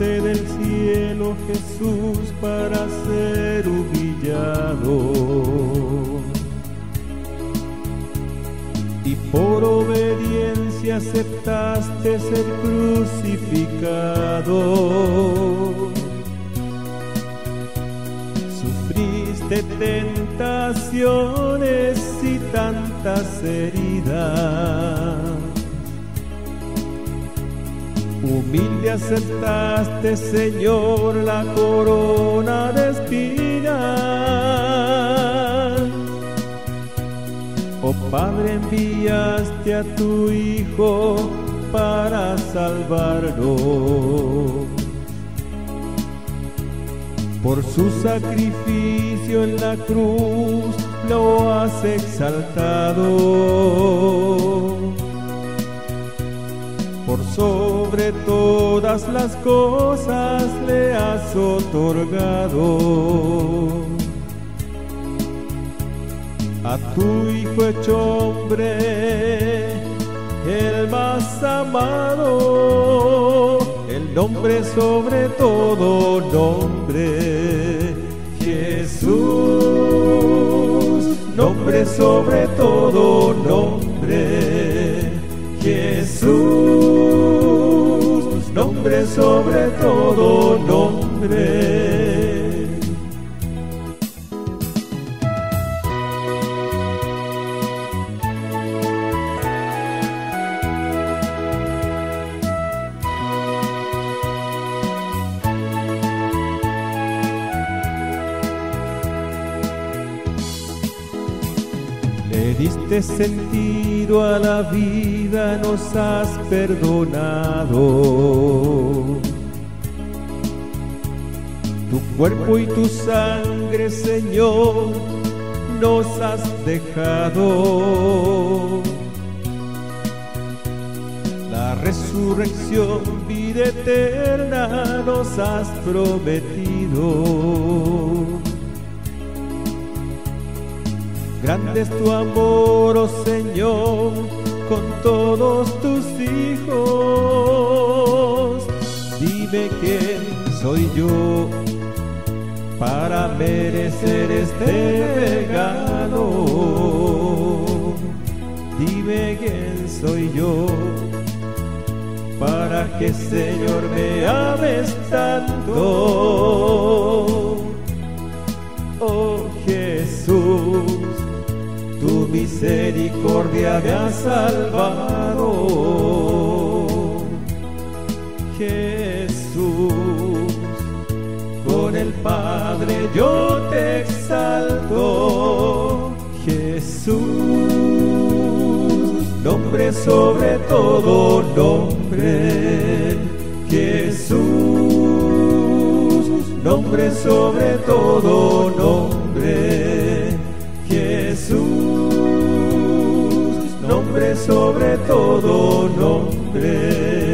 bajaste del cielo, Jesús, para ser humillado. Y por obediencia aceptaste ser crucificado. Sufriste tentaciones y tantas heridas. Humilde aceptaste, Señor, la corona de espinas. Oh Padre, enviaste a tu Hijo para salvarnos. Por su sacrificio en la cruz lo has exaltado. Por sobre todas las cosas le has otorgado a tu Hijo hecho hombre, el más amado, el nombre sobre todo nombre, Jesús, nombre sobre todo nombre, Jesús, nombre sobre todo nombre. Le diste sentido a la vida, nos has perdonado. Tu cuerpo y tu sangre, Señor, nos has dejado. La resurrección, vida eterna, nos has prometido. Grande es tu amor, oh Señor, con todos tus hijos. Dime quién soy yo para merecer este regalo. Dime quién soy yo para que, Señor, me ames tanto. Oh Jesús, tu misericordia me ha salvado. Jesús, con el Padre yo te exalto. Jesús, nombre sobre todo nombre. Jesús, nombre sobre todo nombre. Jesús, nombre sobre todo nombre.